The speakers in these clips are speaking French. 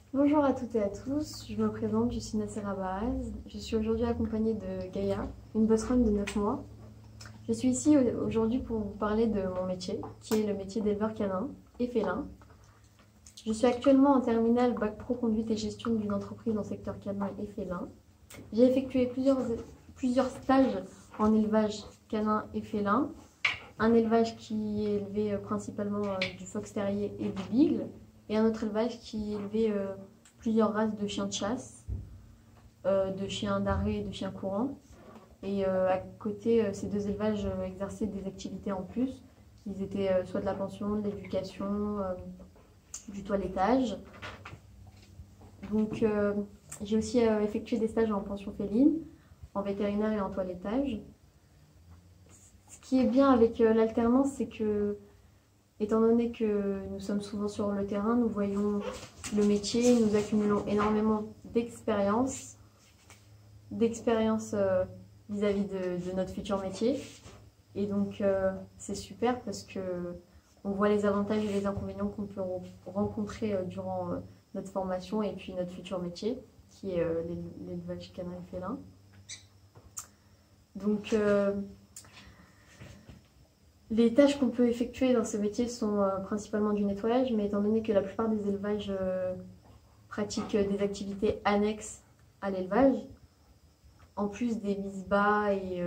Bonjour à toutes et à tous, je me présente, je suis Nassera Baaz. Je suis aujourd'hui accompagnée de Gaïa, une bosseronne de 9 mois. Je suis ici aujourd'hui pour vous parler de mon métier, qui est le métier d'éleveur canin et félin. Je suis actuellement en terminale Bac Pro Conduite et Gestion d'une entreprise dans le secteur canin et félin. J'ai effectué plusieurs stages en élevage canin et félin. Un élevage qui est élevé principalement du fox terrier et du beagle, et un autre élevage qui élevait plusieurs races de chiens de chasse, de chiens d'arrêt et de chiens courants. Et à côté, ces deux élevages exerçaient des activités en plus. Ils étaient soit de la pension, de l'éducation, du toilettage. Donc j'ai aussi effectué des stages en pension féline, en vétérinaire et en toilettage. Ce qui est bien avec l'alternance, c'est que, étant donné que nous sommes souvent sur le terrain, nous voyons le métier, nous accumulons énormément d'expérience vis-à-vis de notre futur métier. Et donc c'est super parce que on voit les avantages et les inconvénients qu'on peut rencontrer durant notre formation et puis notre futur métier, qui est l'élevage canin et félin. Donc les tâches qu'on peut effectuer dans ce métier sont principalement du nettoyage, mais étant donné que la plupart des élevages pratiquent des activités annexes à l'élevage, en plus des mises bas et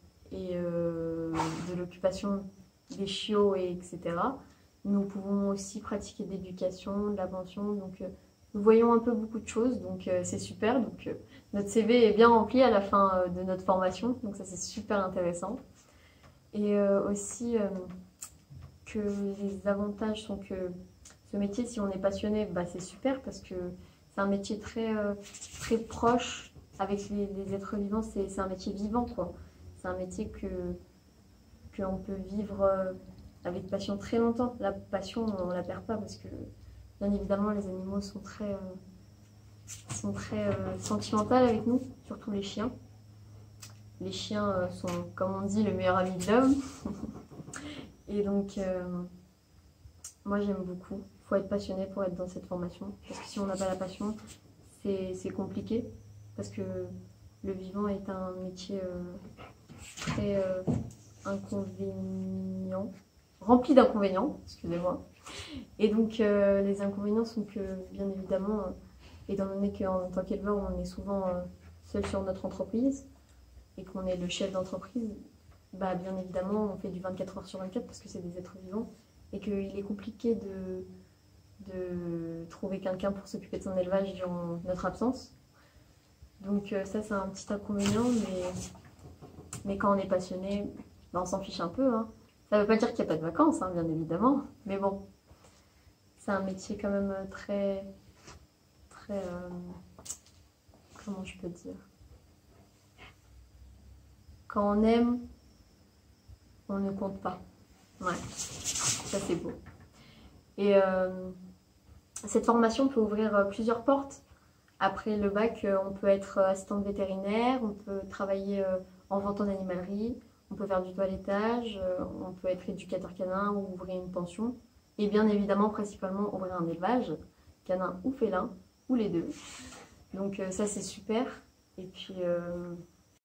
de l'occupation des chiots, etc., nous pouvons aussi pratiquer de l'éducation, de la pension. Donc nous voyons un peu beaucoup de choses, donc c'est super. Donc notre CV est bien rempli à la fin de notre formation, donc ça c'est super intéressant. Et aussi que les avantages sont que ce métier, si on est passionné, bah, c'est super parce que c'est un métier très proche avec les êtres vivants. C'est un métier vivant, quoi. C'est un métier que l'on peut vivre avec passion très longtemps. La passion, on ne la perd pas parce que, bien évidemment, les animaux sont très sentimentaux avec nous, surtout les chiens. Les chiens sont, comme on dit, le meilleur ami de l'homme. Et donc, moi j'aime beaucoup. Il faut être passionné pour être dans cette formation. Parce que si on n'a pas la passion, c'est compliqué. Parce que le vivant est un métier très inconvénient, rempli d'inconvénients, excusez-moi. Et donc, les inconvénients sont que, bien évidemment, étant donné qu'en tant qu'éleveur, on est souvent seul sur notre entreprise, et qu'on est le chef d'entreprise, bah bien évidemment on fait du 24 heures sur 24 parce que c'est des êtres vivants et qu'il est compliqué de trouver quelqu'un pour s'occuper de son élevage durant notre absence. Donc ça c'est un petit inconvénient, mais quand on est passionné, bah, on s'en fiche un peu. Hein. Ça ne veut pas dire qu'il n'y a pas de vacances, hein, bien évidemment, mais bon, c'est un métier quand même très comment je peux dire, quand on aime, on ne compte pas. Ouais, ça c'est beau. Et cette formation peut ouvrir plusieurs portes. Après le bac, on peut être assistante vétérinaire, on peut travailler en vente en animalerie, on peut faire du toilettage, on peut être éducateur canin ou ouvrir une pension. Et bien évidemment, principalement, ouvrir un élevage, canin ou félin, ou les deux. Donc ça c'est super. Et puis